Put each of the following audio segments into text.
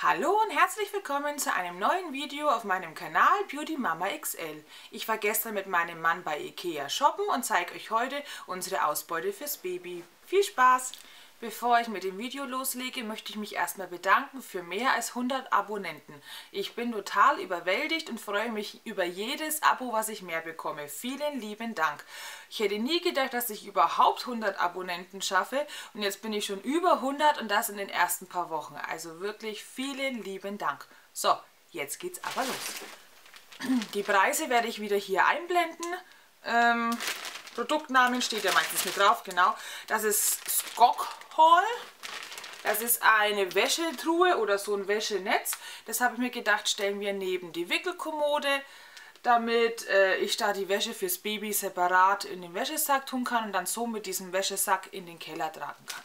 Hallo und herzlich willkommen zu einem neuen Video auf meinem Kanal Beauty Mama XL. Ich war gestern mit meinem Mann bei Ikea shoppen und zeige euch heute unsere Ausbeute fürs Baby. Viel Spaß! Bevor ich mit dem Video loslege, möchte ich mich erstmal bedanken für mehr als 100 Abonnenten. Ich bin total überwältigt und freue mich über jedes Abo, was ich mehr bekomme. Vielen lieben Dank. Ich hätte nie gedacht, dass ich überhaupt 100 Abonnenten schaffe und jetzt bin ich schon über 100 und das in den ersten paar Wochen. Also wirklich vielen lieben Dank. So, jetzt geht's aber los. Die Preise werde ich wieder hier einblenden. Produktnamen steht ja meistens mit drauf, genau. Das ist Skok Haul. Das ist eine Wäschetruhe oder so ein Wäschenetz. Das habe ich mir gedacht, stellen wir neben die Wickelkommode, damit ich da die Wäsche fürs Baby separat in den Wäschesack tun kann und dann so mit diesem Wäschesack in den Keller tragen kann.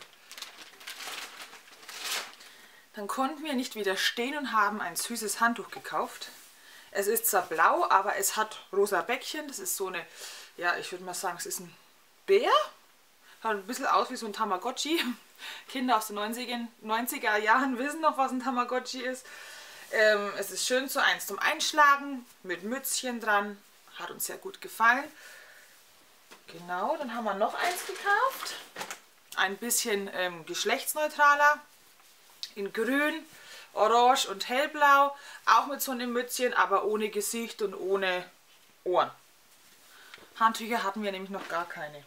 Dann konnten wir nicht widerstehen und haben ein süßes Handtuch gekauft. Es ist zwar blau, aber es hat rosa Bäckchen. Das ist so eine, ja, ich würde mal sagen, es ist ein Bär. Schaut ein bisschen aus wie so ein Tamagotchi. Kinder aus den 90er Jahren wissen noch, was ein Tamagotchi ist. Es ist schön so eins zum Einschlagen mit Mützchen dran. Hat uns sehr gut gefallen. Genau, dann haben wir noch eins gekauft. Ein bisschen geschlechtsneutraler. In grün, orange und hellblau. Auch mit so einem Mützchen, aber ohne Gesicht und ohne Ohren. Handtücher hatten wir nämlich noch gar keine.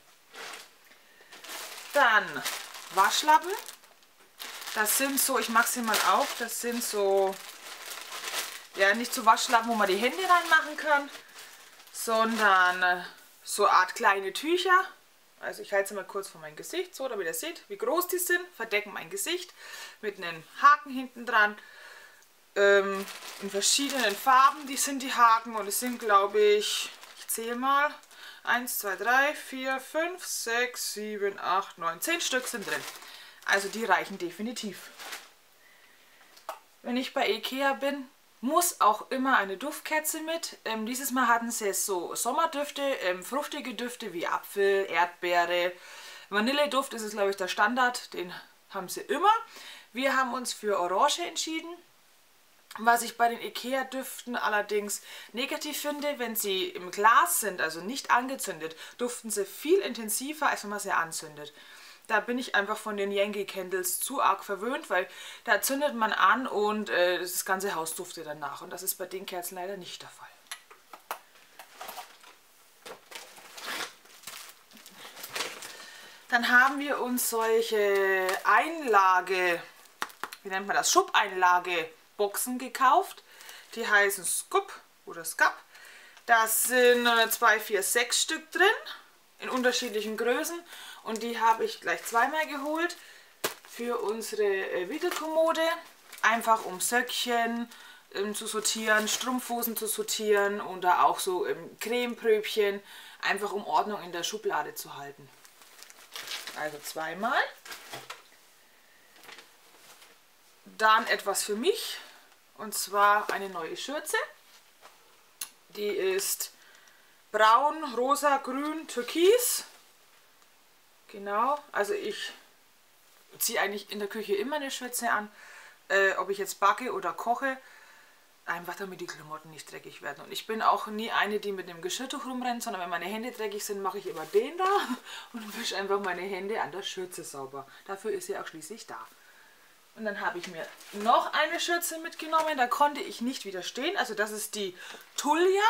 Dann Waschlappen. Das sind so, ich mache sie mal auf, das sind so, ja, nicht so Waschlappen, wo man die Hände reinmachen kann, sondern so eine Art kleine Tücher. Also ich halte sie mal kurz vor mein Gesicht, so damit ihr seht, wie groß die sind. Verdecken mein Gesicht mit einem Haken hinten dran. In verschiedenen Farben, die sind die Haken und es sind, glaube ich zähle mal, 1, 2, 3, 4, 5, 6, 7, 8, 9, 10 Stück sind drin. Also die reichen definitiv. Wenn ich bei Ikea bin, muss auch immer eine Duftkerze mit. Dieses Mal hatten sie so Sommerdüfte, fruchtige Düfte wie Apfel, Erdbeere. Vanilleduft ist es, glaube ich, der Standard, den haben sie immer. Wir haben uns für Orange entschieden. Was ich bei den Ikea-Düften allerdings negativ finde, wenn sie im Glas sind, also nicht angezündet, duften sie viel intensiver, als wenn man sie anzündet. Da bin ich einfach von den Yankee Candles zu arg verwöhnt, weil da zündet man an und das ganze Haus duftet danach. Und das ist bei den Kerzen leider nicht der Fall. Dann haben wir uns solche Einlage, wie nennt man das, Schubeinlage Boxen gekauft. Die heißen Scoop oder Scap. Das sind 2, 4, 6 Stück drin in unterschiedlichen Größen und die habe ich gleich zweimal geholt für unsere Wickelkommode. Einfach um Söckchen zu sortieren, Strumpfhosen zu sortieren oder auch so Cremepröbchen, einfach um Ordnung in der Schublade zu halten. Also zweimal. Dann etwas für mich. Und zwar eine neue Schürze. Die ist braun, rosa, grün, türkis. Genau, also ich ziehe eigentlich in der Küche immer eine Schürze an. Ob ich jetzt backe oder koche. Einfach damit die Klamotten nicht dreckig werden. Und ich bin auch nie eine, die mit dem Geschirrtuch rumrennt, sondern wenn meine Hände dreckig sind, mache ich immer den da und wische einfach meine Hände an der Schürze sauber. Dafür ist sie auch schließlich da. Und dann habe ich mir noch eine Schürze mitgenommen, da konnte ich nicht widerstehen. Also das ist die Tulia.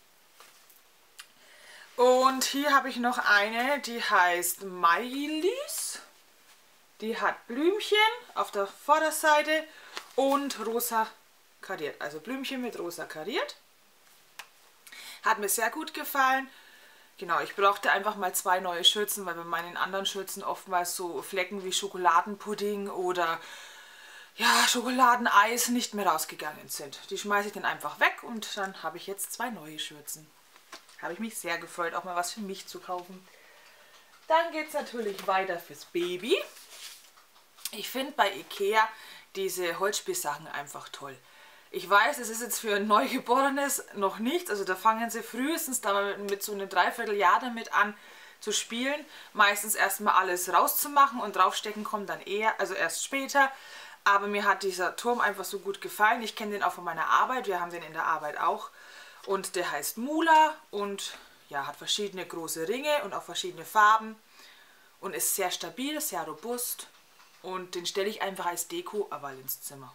Und hier habe ich noch eine, die heißt Mailis. Die hat Blümchen auf der Vorderseite und rosa kariert. Also Blümchen mit rosa kariert. Hat mir sehr gut gefallen. Genau, ich brauchte einfach mal 2 neue Schürzen, weil bei meinen anderen Schürzen oftmals so Flecken wie Schokoladenpudding oder ja, Schokoladeneis nicht mehr rausgegangen sind. Die schmeiße ich dann einfach weg und dann habe ich jetzt 2 neue Schürzen. Habe ich mich sehr gefreut, auch mal was für mich zu kaufen. Dann geht es natürlich weiter fürs Baby. Ich finde bei Ikea diese Holzspielsachen einfach toll. Ich weiß, es ist jetzt für ein Neugeborenes noch nichts, also da fangen sie frühestens da mit so einem Dreivierteljahr damit an zu spielen. Meistens erstmal alles rauszumachen und draufstecken kommt dann eher, also erst später. Aber mir hat dieser Turm einfach so gut gefallen. Ich kenne den auch von meiner Arbeit. Wir haben den in der Arbeit auch. Und der heißt Mula und ja, hat verschiedene große Ringe und auch verschiedene Farben. Und ist sehr stabil, sehr robust. Und den stelle ich einfach als Deko-Awall ins Zimmer.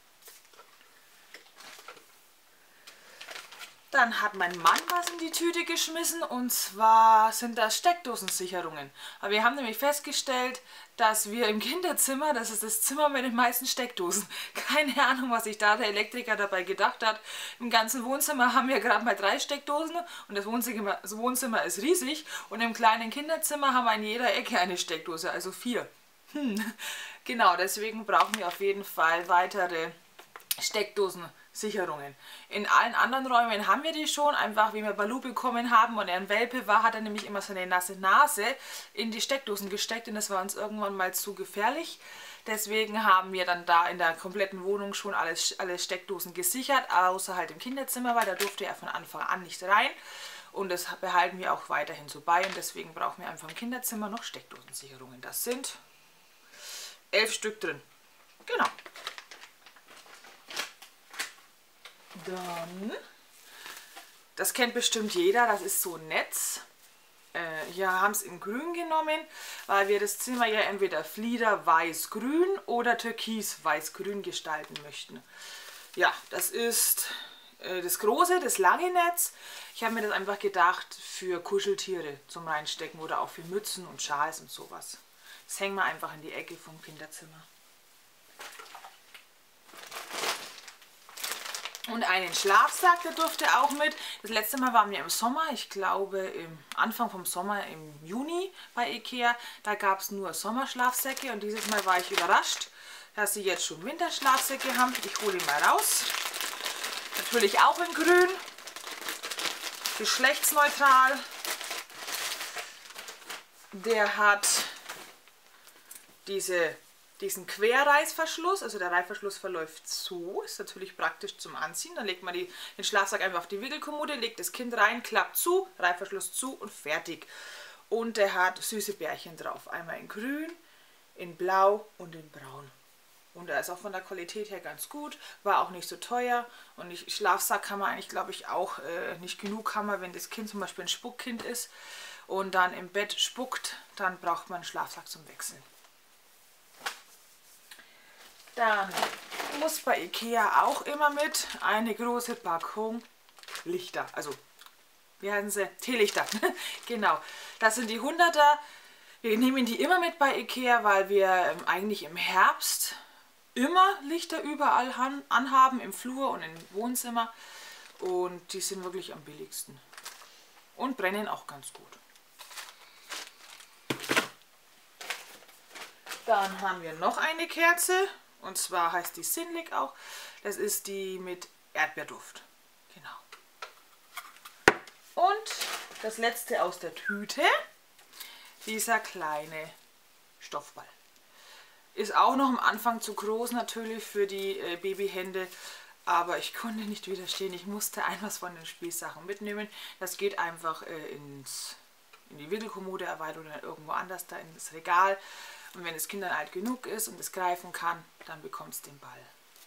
Dann hat mein Mann was in die Tüte geschmissen und zwar sind das Steckdosensicherungen. Aber wir haben nämlich festgestellt, dass wir im Kinderzimmer, das ist das Zimmer mit den meisten Steckdosen, keine Ahnung, was sich da der Elektriker dabei gedacht hat. Im ganzen Wohnzimmer haben wir gerade mal 3 Steckdosen und das Wohnzimmer ist riesig und im kleinen Kinderzimmer haben wir in jeder Ecke eine Steckdose, also 4. Genau, deswegen brauchen wir auf jeden Fall weitere Steckdosensicherungen. In allen anderen Räumen haben wir die schon, einfach wie wir Balu bekommen haben und er ein Welpe war, hat er nämlich immer seine nasse Nase in die Steckdosen gesteckt und das war uns irgendwann mal zu gefährlich. Deswegen haben wir dann da in der kompletten Wohnung schon alle Steckdosen gesichert, außer halt im Kinderzimmer, weil da durfte er von Anfang an nicht rein. Und das behalten wir auch weiterhin so bei und deswegen brauchen wir einfach im Kinderzimmer noch Steckdosensicherungen. Das sind 11 Stück drin. Genau. Dann, das kennt bestimmt jeder, das ist so ein Netz. Hier haben es in grün genommen, weil wir das Zimmer ja entweder Flieder weiß-grün oder türkis weiß-grün gestalten möchten. Ja, das ist das große, das lange Netz. Ich habe mir das einfach gedacht für Kuscheltiere zum Reinstecken oder auch für Mützen und Schals und sowas. Das hängen wir einfach in die Ecke vom Kinderzimmer. Und einen Schlafsack, der durfte auch mit. Das letzte Mal waren wir im Sommer, ich glaube im Anfang vom Sommer, im Juni bei Ikea. Da gab es nur Sommerschlafsäcke und dieses Mal war ich überrascht, dass sie jetzt schon Winterschlafsäcke haben. Ich hole ihn mal raus. Natürlich auch in grün, geschlechtsneutral. Der hat diesen Querreißverschluss, also der Reißverschluss verläuft so, ist natürlich praktisch zum Anziehen. Dann legt man den Schlafsack einfach auf die Wickelkommode, legt das Kind rein, klappt zu, Reißverschluss zu und fertig. Und der hat süße Bärchen drauf, einmal in grün, in blau und in braun. Und er ist auch von der Qualität her ganz gut, war auch nicht so teuer. Und Schlafsack kann man eigentlich, glaube ich, auch nicht genug haben, wenn das Kind zum Beispiel ein Spuckkind ist und dann im Bett spuckt, dann braucht man einen Schlafsack zum Wechseln. Dann muss bei Ikea auch immer mit eine große Packung Lichter, also wie heißen sie? Teelichter. Genau, das sind die 100er. Wir nehmen die immer mit bei Ikea, weil wir eigentlich im Herbst immer Lichter überall anhaben, im Flur und im Wohnzimmer. Und die sind wirklich am billigsten. Und brennen auch ganz gut. Dann haben wir noch eine Kerze. Und zwar heißt die Sinlik auch. Das ist die mit Erdbeerduft. Genau. Und das letzte aus der Tüte. Dieser kleine Stoffball. Ist auch noch am Anfang zu groß natürlich für die Babyhände. Aber ich konnte nicht widerstehen. Ich musste etwas von den Spielsachen mitnehmen. Das geht einfach in die Wickelkommode oder irgendwo anders da ins Regal. Und wenn das Kind dann alt genug ist und es greifen kann, dann bekommt es den Ball.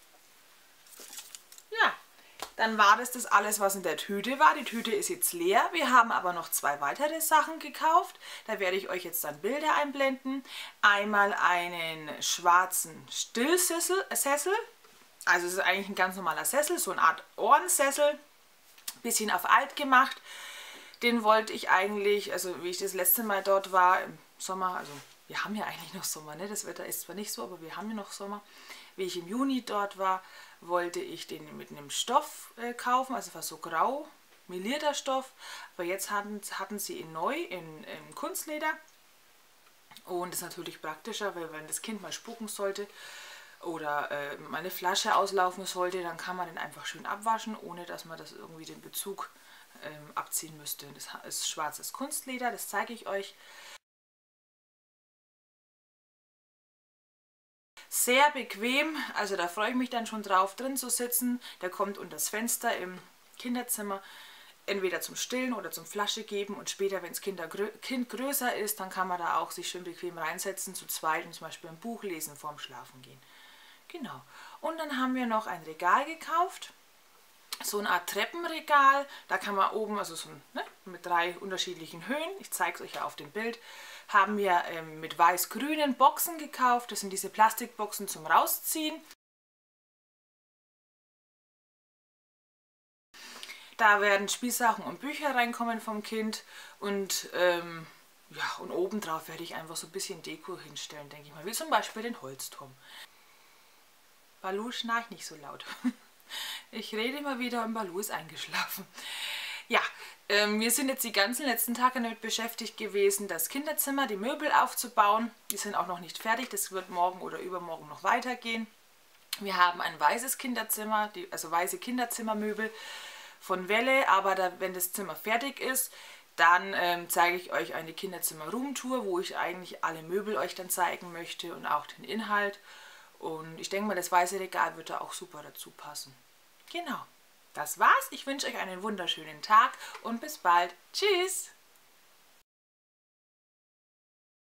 Ja, dann war das alles, was in der Tüte war. Die Tüte ist jetzt leer. Wir haben aber noch 2 weitere Sachen gekauft. Da werde ich euch jetzt dann Bilder einblenden. Einmal einen schwarzen Stillsessel. Also es ist eigentlich ein ganz normaler Sessel, so eine Art Ohrensessel. Bisschen auf alt gemacht. Den wollte ich eigentlich, also wie ich das letzte Mal dort war, im Sommer, also wir haben ja eigentlich noch Sommer, ne? Das Wetter ist zwar nicht so, aber wir haben ja noch Sommer. Wie ich im Juni dort war, wollte ich den mit einem Stoff kaufen, also war so grau, melierter Stoff. Aber jetzt hatten sie ihn neu in Kunstleder. Und das ist natürlich praktischer, weil wenn das Kind mal spucken sollte oder mal eine Flasche auslaufen sollte, dann kann man den einfach schön abwaschen, ohne dass man das irgendwie den Bezug abziehen müsste. Das ist schwarzes Kunstleder, das zeige ich euch. Sehr bequem, also da freue ich mich dann schon drauf, drin zu sitzen. Der kommt unter das Fenster im Kinderzimmer, entweder zum Stillen oder zum Flasche geben. Und später, wenn das Kind größer ist, dann kann man da auch sich schön bequem reinsetzen, zu zweit und zum Beispiel ein Buch lesen vorm Schlafen gehen. Genau. Und dann haben wir noch ein Regal gekauft. So eine Art Treppenregal. Da kann man oben, also so mit 3 unterschiedlichen Höhen, ich zeige es euch ja auf dem Bild, haben wir mit weiß-grünen Boxen gekauft. Das sind diese Plastikboxen zum Rausziehen. Da werden Spielsachen und Bücher reinkommen vom Kind und ja, und obendrauf werde ich einfach so ein bisschen Deko hinstellen, denke ich mal, wie zum Beispiel den Holzturm. Balu schnarcht nicht so laut. Ich rede immer wieder und Balu ist eingeschlafen. Ja, wir sind jetzt die ganzen letzten Tage damit beschäftigt gewesen, das Kinderzimmer, die Möbel aufzubauen. Die sind auch noch nicht fertig, das wird morgen oder übermorgen noch weitergehen. Wir haben ein weißes Kinderzimmer, also weiße Kinderzimmermöbel von Welle, aber wenn das Zimmer fertig ist, dann zeige ich euch eine Kinderzimmer-Roomtour, wo ich eigentlich alle Möbel euch dann zeigen möchte und auch den Inhalt. Und ich denke mal, das weiße Regal wird da auch super dazu passen. Genau, das war's. Ich wünsche euch einen wunderschönen Tag und bis bald. Tschüss!